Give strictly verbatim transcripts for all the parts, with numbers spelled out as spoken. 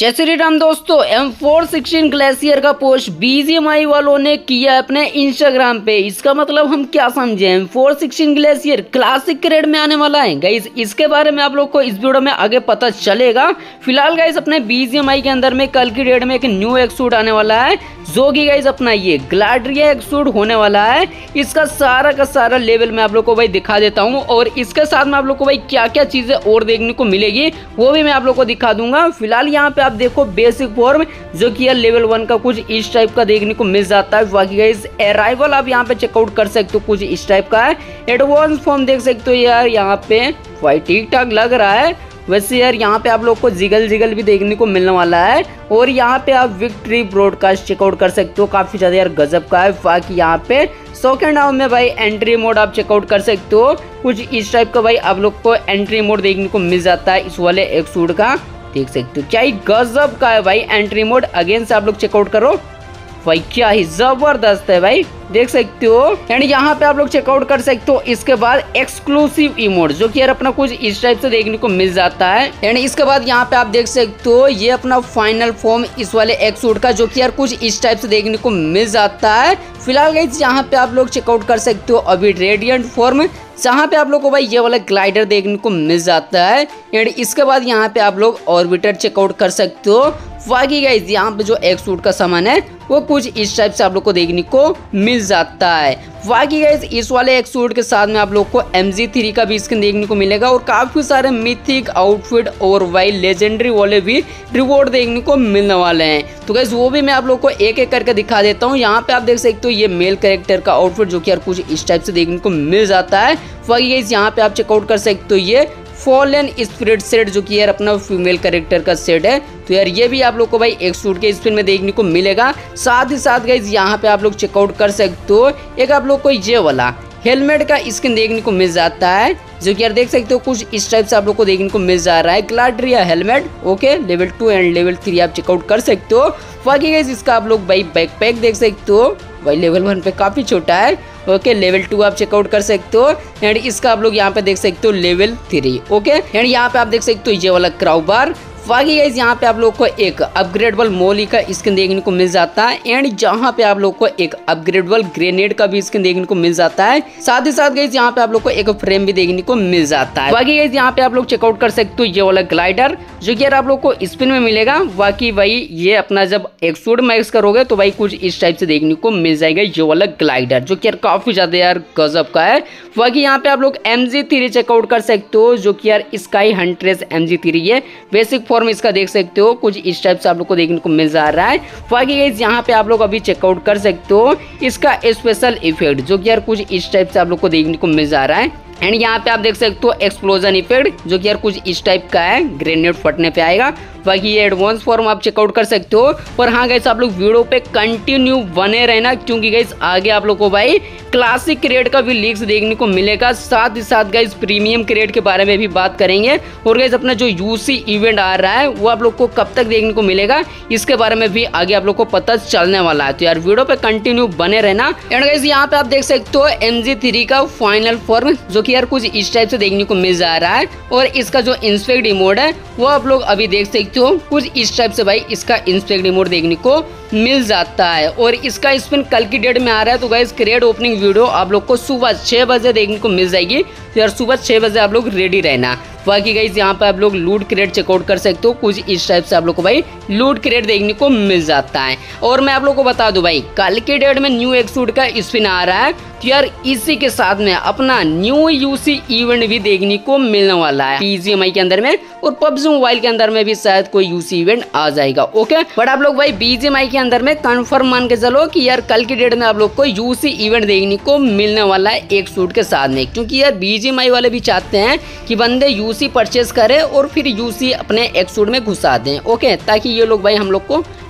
जय श्री राम दोस्तों, M four sixteen glacier का पोस्ट बीजीएमआई वालों ने किया अपने इंस्टाग्राम पे। इसका मतलब हम क्या समझे, M four sixteen glacier classic grade में आने वाला है गाइस। इसके बारे में आप लोग को इस वीडियो में आगे पता चलेगा। फिलहाल गाइस अपने बीजीएमआई के अंदर में कल की डेट में एक न्यू एक्सूट आने वाला है, जो कि गाइस अपना ये ग्लाडिया एक्सूट होने वाला है। इसका सारा का सारा लेवल मैं आप लोग को भाई दिखा देता हूँ, और इसके साथ में आप लोग को भाई क्या क्या चीजें और देखने को मिलेगी वो भी मैं आप लोग को दिखा दूंगा। फिलहाल यहाँ पे आप देखो बेसिक फॉर्म जो कि यार लेवल वन का कुछ इस टाइप का देखने को मिल जाता है। बाकी गाइस अराइवल आप यहाँ पे चेकआउट कर सकते हो, कुछ इस टाइप का है। एडवांस फॉर्म देख सकते हो यार, यहाँ पे भाई ठीक ठाक लग रहा है। वैसे यार यहाँ पे आप लोग को जिगल जिगल भी देखने को मिलने वाला है, और यहाँ पे आप विक्ट्री ब्रॉडकास्ट चेकआउट कर सकते हो, काफी ज्यादा यार गजब का है। बाकी यहाँ पे सेकंड हाफ में भाई एंट्री मोड आप चेकआउट कर सकते हो, कुछ इस टाइप का भाई आप लोग को एंट्री मोड देखने को मिल जाता है इस वाले एक्सूट का। देख सकते हो क्या ही गजब का है भाई एंट्री मोड। अगेन से आप लोग चेकआउट करो भाई, क्या ही जबरदस्त है भाई, देख सकते हो। एंड यहाँ पे आप लोग चेकआउट कर सकते हो। इसके बाद एक्सक्लूसिव इमोट जो कि यार अपना कुछ इस टाइप से देखने को मिल जाता है। एंड इसके बाद यहाँ पे आप देख सकते हो ये अपना फाइनल फॉर्म इस वाले एक्सूट का, जो कि यार कुछ इस टाइप से देखने को मिल जाता है। फिलहाल गाइस यहाँ पे आप लोग चेकआउट कर सकते हो अभी रेडियंट फॉर्म, जहाँ पे आप लोग को भाई ये वाला ग्लाइडर देखने को मिल जाता है। एंड इसके बाद यहाँ पे आप लोग ऑर्बिटर चेकआउट कर सकते हो। बाकी गाइस यहाँ पे जो एक्सूट का सामान है वो कुछ इस टाइप से आप लोग को देखने को मिल जाता है। बाकी गाइस इस वाले एक्सूट के साथ में आप लोग को एम जी थ्री का भी स्किन देखने को मिलेगा, और काफी सारे मिथिक आउटफिट और वाई लेजेंडरी वाले भी रिवॉर्ड देखने को मिलने वाले हैं। तो गाइस वो भी मैं आप लोग को एक एक करके दिखा देता हूँ। यहाँ पे आप देख सकते हो ये मेल कैरेक्टर का आउटफिट जो कि यार कुछ इस टाइप से देखने को मिल जाता है। बाकी गाइस यहाँ पे आप चेकआउट कर सकते हो ये फॉलन स्पिरिट सेट जो कि यार अपना फीमेल कैरेक्टर का सेट है। तो यार ये भी आप लोग को भाई एक सूट के स्पिन में देखने को मिलेगा। साथ ही साथ गाइस यहाँ पे आप लोग चेकआउट कर सकते हो एक आप लोग को ये वाला हेलमेट का स्किन देखने को मिल जाता है, जो कि यार देख सकते हो कुछ इस टाइप से आप लोग को देखने को मिल जा रहा है। ग्लाडिया helmet okay, level two and level three आप चेकआउट कर सकते हो। बाकी गाइस इसका आप लोग भाई बैकपैक देख सकते हो, भाई लेवल वन पे काफी छोटा है। ओके, लेवल टू आप चेकआउट कर सकते हो। एंड इसका आप लोग यहाँ पे देख सकते हो लेवल थ्री। ओके, एंड यहाँ पे आप देख सकते हो ये वाला क्राउबार। बाकी गाइस यहाँ पे आप लोग को एक अपग्रेडेबल मोली का स्किन देखने को मिल जाता है, एंड जहाँ पे आप लोग को एक अपग्रेडेबल ग्रेनेड का भी स्किन देखने को मिल जाता है। साथ ही साथ गाइस यहाँ पे आप लोग को एक फ्रेम भी देखने को मिल जाता है। बाकी गाइस यहाँ पे आप लोग चेकआउट कर सकते हो ये वाला ग्लाइडर जो कि यार आप लोग को स्पिन में मिलेगा। बाकी भाई ये अपना जब एक्सूट मैक्स करोगे तो भाई कुछ इस टाइप से देखने को मिल जाएगा ये वाला ग्लाइडर, जो कि यार काफी ज्यादा यार गजब का है। बाकी यहाँ पे आप लोग एम जी थ्री चेकआउट कर सकते हो, जो कि यार sky huntress M G three है। बेसिक फॉर्म इसका देख सकते हो, कुछ इस टाइप से आप लोग को देखने को मिल जा रहा है। बाकी गाइस यहाँ पे आप लोग अभी चेकआउट कर सकते हो इसका स्पेशल इफेक्ट, जो कि यार कुछ इस टाइप से आप लोग को देखने को मिल जा रहा है। एंड यहाँ पे आप देख सकते हो एक्सप्लोजन इफेक्ट, जो कि यार कुछ इस टाइप का है, ग्रेनेड फटने पे आएगा। बाकी ये एडवांस फॉर्म आप चेकआउट कर सकते हो। और हाँ गाइस आप लोग वीडियो पे कंटिन्यू बने रहना, क्योंकि गाइस आगे आप लोग को भाई क्लासिक क्रेड का भी लीक्स देखने को मिलेगा। साथ ही साथ गाइस प्रीमियम क्रेड के बारे में भी बात करेंगे, और गाइस अपना जो यूसी इवेंट आ रहा है वो आप लोग को कब तक देखने को मिलेगा इसके बारे में भी आगे आप लोग को पता चलने वाला है। तो यार वीडियो पे कंटिन्यू बने रहना। एंड गाइस यहाँ पे आप देख सकते हो एम जी थ्री का फाइनल फॉर्म, जो कि यार कुछ इस टाइप से देखने को मिल जा रहा है, और इसका जो इंस्पेक्ट इमोट है वो आप लोग अभी देख सकते हो, कुछ इस टाइप से भाई इसका इंस्पेक्ट इमोट देखने को मिल जाता है। और इसका स्पिन कल की डेट में आ रहा है। तो गाइस क्रेड ओपनिंग वीडियो आप लोग को सुबह छह बजे देखने को मिल जाएगी, तो यार सुबह छह बजे आप लोग रेडी रहना। बाकी गाइस यहाँ पे आप लोग लूट क्रेड चेकआउट कर सकते हो, कुछ इस टाइप से आप लोग को भाई लूट क्रेड देखने को मिल जाता है। और मैं आप लोग को बता दूं भाई कल के डेट में न्यू एक्सूट का स्पिन आ रहा है, तो यार इसी के साथ में अपना न्यू यूसी इवेंट भी देखने को मिलने वाला है बीजीएमआई के अंदर में, और पबजी मोबाइल के अंदर में भी शायद कोई यूसी इवेंट आ जाएगा। ओके, बट आप लोग भाई बीजीएमआई के अंदर में कंफर्म मान के चलो कि यार कल की डेट में आप लोग को यूसी इवेंट देखने को मिलने वाला है एक सूट के साथ में, क्योंकि यार बीजीएमआई वाले भी चाहते हैं कि बंदे यूसी परचेस करें और फिर यूसी अपने एक सूट में घुसा दें। ओके, ताकि ये लोग भाई हम लोग को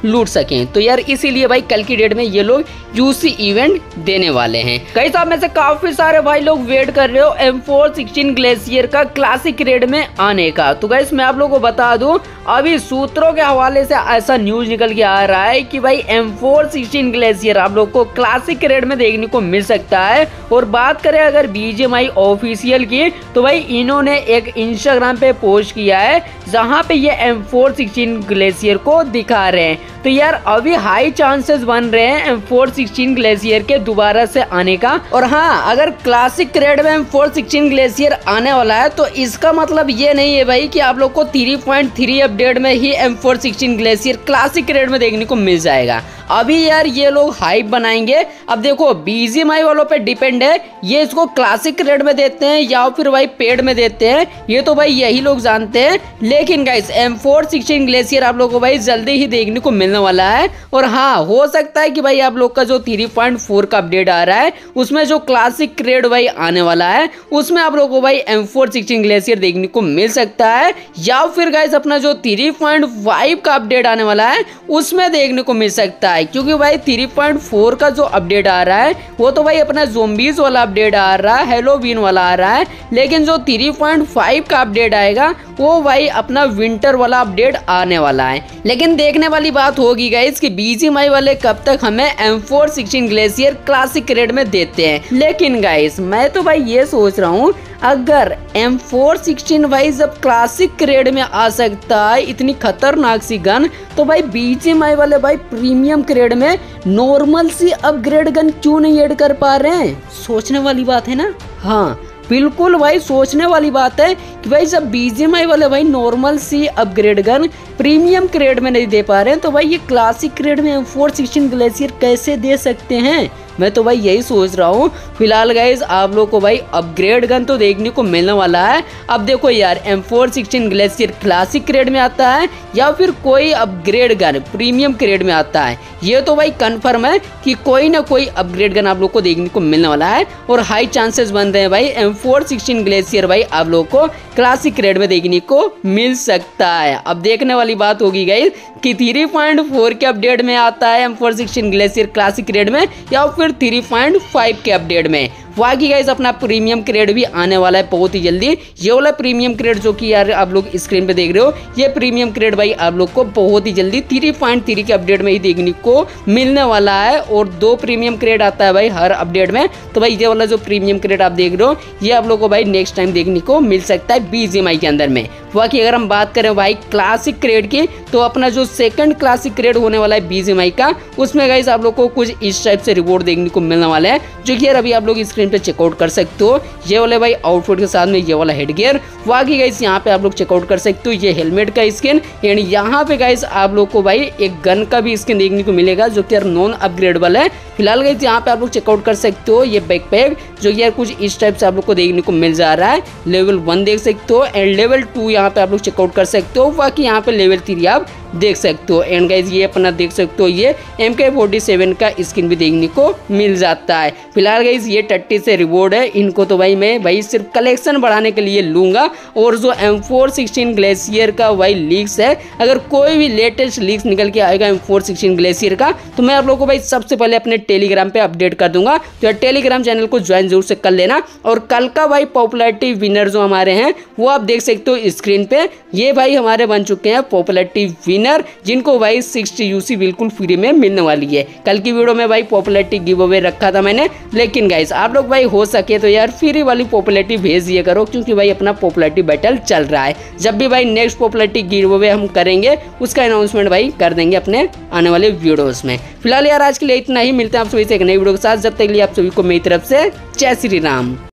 लूट सकें। तो यार इसीलिए भाई कल की डेट में ये लोग यूसी इवेंट देने वाले हैं। कई साहब में से काफी सारे भाई लोग वेट कर रहे हो एम फोर सिक्सटीन ग्लेशियर का क्लासिक रेड में आने का। तो गाइस मैं आप लोगों को बता दूं, अभी सूत्रों के हवाले से ऐसा न्यूज निकल के आ रहा है कि भाई एम फोर सिक्सटीन ग्लेशियर आप लोग को क्लासिक रेड में देखने को मिल सकता है। और बात करें अगर बीजीएमआई ऑफिशियल की, तो भाई इन्होंने एक इंस्टाग्राम पे पोस्ट किया है जहां पे ये एम फोर सिक्सटीन ग्लेशियर को दिखा रहे हैं। तो यार अभी हाई चांसेस बन रहे हैं एम फोर सिक्सटीन ग्लेशियर के दोबारा से आने का। और हाँ, अगर क्लासिक रेड में एम फोर सिक्सटीन ग्लेशियर आने वाला है तो इसका मतलब ये नहीं है भाई कि आप लोग को थ्री पॉइंट थ्री अपडेट में ही M four sixteen glacier classic red में देखने को मिल जाएगा। अभी यार ये लोग हाइप बनाएंगे। अब देखो बीजीएमआई वालों पे डिपेंड है, ये इसको क्लासिक रेड में देते हैं या फिर भाई पेड में देते हैं, ये तो भाई यही लोग जानते हैं। लेकिन guys M four sixteen glacier आप लोगों को भाई जल्दी ही देखने को मिलने वाला है। और हाँ, हो सकता है कि भाई आप लोग का जो थ्री पॉइंट फोर का अपडेट आ रहा है उसमें जो क्लासिक रेड भाई आने वाला है उसमें आप लोगों को भाई एम फोर सिक्सटीन ग्लेशियर देखने को मिल सकता है। या फिर गाइस अपना जो थ्री पॉइंट फाइव का अपडेट आने वाला है उसमें देखने को मिल सकता है, क्योंकि भाई थ्री पॉइंट फोर का जो अपडेट आ रहा है वो तो भाई अपना ज़ोंबीज वाला अपडेट आ रहा है, हैलोवीन वाला आ रहा है। लेकिन जो थ्री पॉइंट फाइव का अपडेट आएगा वो भाई अपना विंटर वाला अपडेट आने वाला है। लेकिन देखने वाली बात होगी गाइस कि बीजीएमआई वाले कब तक हमें M four sixteen glacier classic red में देते हैं। लेकिन गाइस मैं तो भाई ये सोच रहा हूँ, अगर एम फोर सिक्सटीन भाई जब क्लासिक रेड में आ सकता है इतनी खतरनाक सी गन, तो भाई बीजीएमआई वाले भाई प्रीमियम ग्रेड में नॉर्मल सी अपग्रेड गन क्यों नहीं ऐड कर पा रहे हैं? सोचने वाली बात है ना। हाँ बिल्कुल भाई सोचने वाली बात है कि भाई जब बीजीएमआई वाले भाई नॉर्मल सी अपग्रेड गन प्रीमियम ग्रेड में नहीं दे पा रहे हैं तो भाई ये क्लासिक ग्रेड में एम फोर सिक्सटीन ग्लेशियर कैसे दे सकते हैं? मैं तो भाई यही सोच रहा हूँ। फिलहाल गाइज आप लोग को भाई अपग्रेड गन तो देखने को मिलने वाला है। अब देखो यार M four sixteen glacier classic grade में आता है या फिर कोई अपग्रेड गन प्रीमियम ग्रेड में आता है, ये तो भाई कंफर्म है कि कोई ना कोई अपग्रेड गन आप लोग को देखने को मिलने वाला है। और हाई चांसेस बन रहे हैं भाई एम फोर सिक्सटीन ग्लेशियर भाई आप लोग को क्लासिक ग्रेड में देखने को मिल सकता है। अब देखने वाली बात होगी गाइज कि थ्री पॉइंट फोर के अपडेट में आता है M four sixteen glacier classic grade में या फिर थ्री पॉइंट फाइव के अपडेट में। बाकी गाइस अपना प्रीमियम क्रेड भी आने वाला है बहुत ही जल्दी। ये वाला प्रीमियम क्रेड जो कि यार आप लोग स्क्रीन पे देख रहे हो, ये प्रीमियम क्रेड भाई आप लोग को बहुत ही जल्दी थ्री पॉइंट थ्री के अपडेट में ही देखने को मिलने वाला है। और दो प्रीमियम क्रेड आता है भाई हर अपडेट में, तो भाई ये वाला जो प्रीमियम क्रेड आप देख रहे हो ये आप लोग को भाई नेक्स्ट टाइम देखने को मिल सकता है बीजीएमआई के अंदर में। बाकी अगर हम बात करें भाई क्लासिक क्रेड की, तो अपना जो सेकंड क्लासिक क्रेड होने वाला है बीजीएमआई का, उसमें गाइस आप लोग को कुछ इस टाइप से रिवॉर्ड देखने को मिलने वाला है, जो कि यार अभी आप लोग स्क्रीन पे चेकआउट कर सकते हो। ये वाले भाई आउटफिट के साथ में ये वाला हेड गियर, बाकी गाइस यहाँ पे आप लोग चेकआउट कर सकते हो ये हेलमेट का स्किन, एंड यहाँ पे गाइस आप लोग को भाई एक गन का भी स्किन देखने को मिलेगा जो कि यार नॉन अपग्रेडेबल है। फिलहाल गाइस यहाँ पे आप लोग चेकआउट कर सकते हो ये बैकपैक, जो कि यार कुछ इस टाइप से आप लोग को देखने को मिल जा रहा है। लेवल वन देख सकते हो एंड लेवल टू यहाँ पे आप लोग चेकआउट कर सकते हो। बाकी यहाँ पे लेवल थ्री आप देख सकते हो। एंड गाइज ये अपना देख सकते हो ये एम के फोर्टी सेवन का स्किन भी देखने को मिल जाता है। फिलहाल गाइज ये टट्टी से रिवॉर्ड है, इनको तो भाई मैं भाई सिर्फ कलेक्शन बढ़ाने के लिए लूंगा। और जो एम फोर सिक्सटीन ग्लेशियर का भाई लीक्स है, अगर कोई भी लेटेस्ट लीक्स निकल के आएगा एम फोर सिक्सटीन ग्लेशियर का, तो मैं आप लोगों को भाई सबसे पहले अपने टेलीग्राम पे अपडेट कर दूंगा। तो यार टेलीग्राम चैनल को ज्वाइन जरूर से कर लेना। और कल का भाई पॉपुलैरिटी विनर जो हमारे हैं वो आप देख सकते हो स्क्रीन पे, ये भाई हमारे बन चुके हैं पॉपुलैरिटी विनर, जिनको भाई सिक्सटी यूसी बिल्कुल फ्री में मिलने वाली है। कल की वीडियो में भाई पॉपुलैरिटी गिव अवे रखा था मैंने, लेकिन गाइस आप लोग भाई हो सके तो यार फ्री वाली पॉपुलैरिटी भेज दिया करो, क्योंकि भाई अपना पॉपुलैरिटी बैटल चल रहा है। जब भी भाई नेक्स्ट पॉपुलैरिटी गिव अवे हम करेंगे उसका अनाउंसमेंट भाई कर देंगे अपने आने वाले वीडियोस में। फिलहाल यार आज के लिए इतना ही, मिलते हैं आप सभी से एक नई वीडियो के साथ। जब तक के लिए आप सभी को मेरी तरफ से जय श्री राम।